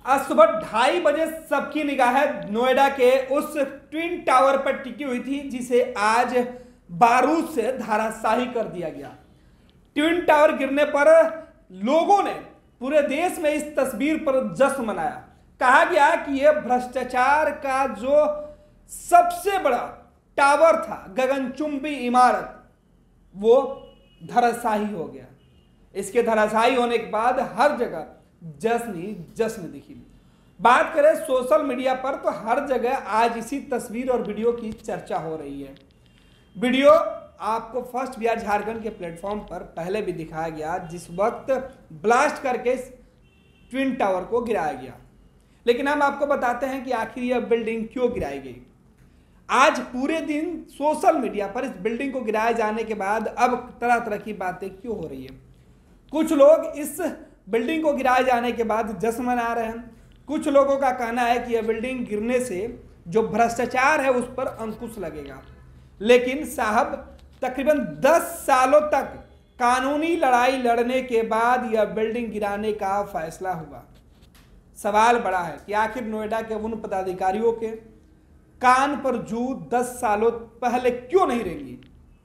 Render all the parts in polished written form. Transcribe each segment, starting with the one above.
आज सुबह 2:30 सबकी निगाहें नोएडा के उस ट्विन टावर पर टिकी हुई थी जिसे आज बारूद से धराशायी कर दिया गया। ट्विन टावर गिरने पर लोगों ने पूरे देश में इस तस्वीर पर जश्न मनाया। कहा गया कि यह भ्रष्टाचार का जो सबसे बड़ा टावर था, गगनचुंबी इमारत, वो धराशायी हो गया। इसके धराशायी होने के बाद हर जगह जश्न ही जश्न दिखी। बात करें सोशल मीडिया पर तो हर जगह आज इसी तस्वीर और वीडियो की चर्चा हो रही है। वीडियो आपको फर्स्ट बिहार झारखंड के प्लेटफॉर्म पर पहले भी दिखाया गया, जिस वक्त ब्लास्ट करके ट्विन टावर को गिराया गया। लेकिन हम आपको बताते हैं कि आखिर यह बिल्डिंग क्यों गिराई गई। आज पूरे दिन सोशल मीडिया पर इस बिल्डिंग को गिराए जाने के बाद अब तरह तरह की बातें क्यों हो रही है। कुछ लोग इस बिल्डिंग को गिराए जाने के बाद जश्न मना रहे हैं। कुछ लोगों का कहना है कि यह बिल्डिंग गिरने से जो भ्रष्टाचार है उस पर अंकुश लगेगा। लेकिन साहब, तकरीबन 10 सालों तक कानूनी लड़ाई लड़ने के बाद यह बिल्डिंग गिराने का फैसला हुआ। सवाल बड़ा है कि आखिर नोएडा के उन पदाधिकारियों के कान पर जू 10 सालों पहले क्यों नहीं रेंगी।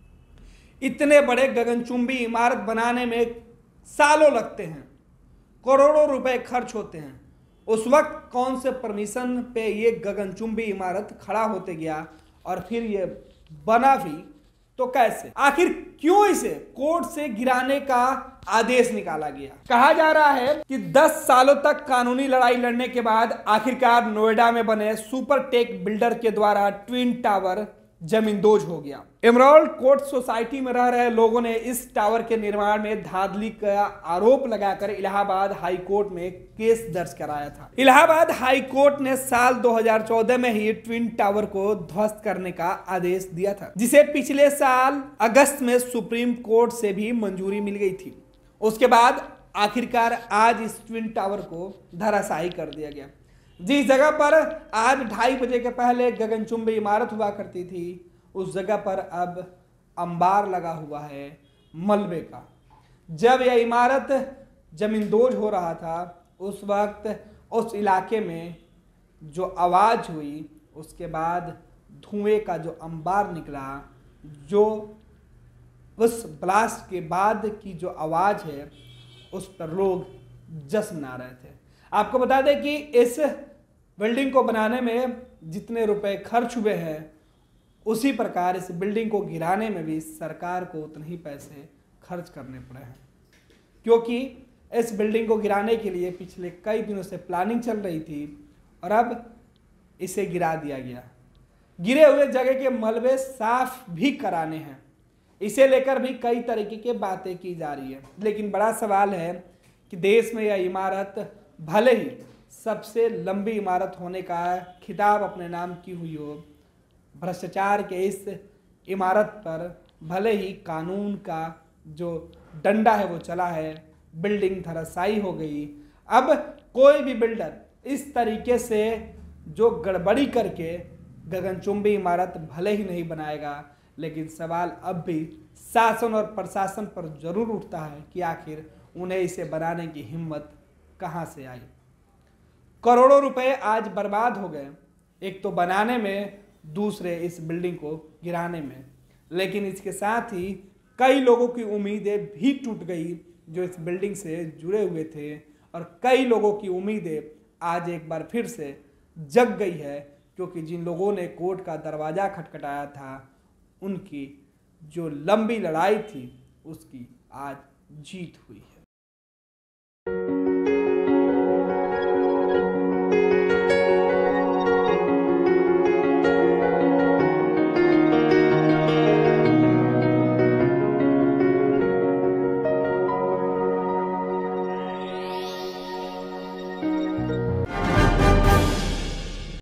इतने बड़े गगनचुंबी इमारत बनाने में सालों लगते हैं, करोड़ों रुपए खर्च होते हैं। उस वक्त कौन से परमिशन पे ये गगनचुंबी इमारत खड़ा होते गया और फिर ये बना भी तो कैसे? आखिर क्यों इसे कोर्ट से गिराने का आदेश निकाला गया? कहा जा रहा है कि 10 सालों तक कानूनी लड़ाई लड़ने के बाद आखिरकार नोएडा में बने सुपर टेक बिल्डर के द्वारा ट्विन टावर जमींदोज हो गया। एमराल्ड कोर्ट सोसाइटी में रह रहे लोगों ने इस टावर के निर्माण में धांधली का आरोप लगाकर इलाहाबाद हाई कोर्ट में केस दर्ज कराया था। इलाहाबाद हाई कोर्ट ने साल 2014 में ही ट्विन टावर को ध्वस्त करने का आदेश दिया था, जिसे पिछले साल अगस्त में सुप्रीम कोर्ट से भी मंजूरी मिल गई थी। उसके बाद आखिरकार आज इस ट्विन टावर को धराशायी कर दिया गया। जिस जगह पर आज 2:30 बजे के पहले गगनचुंबी इमारत हुआ करती थी, उस जगह पर अब अंबार लगा हुआ है मलबे का। जब यह इमारत जमींदोज हो रहा था उस वक्त उस इलाके में जो आवाज़ हुई, उसके बाद धुएं का जो अंबार निकला, जो उस ब्लास्ट के बाद की जो आवाज़ है उस पर लोग जश्न मना रहे थे। आपको बता दें कि इस बिल्डिंग को बनाने में जितने रुपए खर्च हुए हैं, उसी प्रकार इस बिल्डिंग को गिराने में भी सरकार को उतने ही पैसे खर्च करने पड़े हैं, क्योंकि इस बिल्डिंग को गिराने के लिए पिछले कई दिनों से प्लानिंग चल रही थी और अब इसे गिरा दिया गया। गिरे हुए जगह के मलबे साफ भी कराने हैं। इसे लेकर भी कई तरीके की बातें की जा रही है। लेकिन बड़ा सवाल है कि देश में यह इमारत भले ही सबसे लंबी इमारत होने का खिताब अपने नाम की हुई हो, भ्रष्टाचार के इस इमारत पर भले ही कानून का जो डंडा है वो चला है, बिल्डिंग धराशायी हो गई। अब कोई भी बिल्डर इस तरीके से जो गड़बड़ी करके गगनचुंबी इमारत भले ही नहीं बनाएगा, लेकिन सवाल अब भी शासन और प्रशासन पर जरूर उठता है कि आखिर उन्हें इसे बनाने की हिम्मत कहाँ से आई। करोड़ों रुपए आज बर्बाद हो गए, एक तो बनाने में, दूसरे इस बिल्डिंग को गिराने में। लेकिन इसके साथ ही कई लोगों की उम्मीदें भी टूट गई जो इस बिल्डिंग से जुड़े हुए थे, और कई लोगों की उम्मीदें आज एक बार फिर से जग गई है, क्योंकि जिन लोगों ने कोर्ट का दरवाज़ा खटखटाया था, उनकी जो लंबी लड़ाई थी उसकी आज जीत हुई है।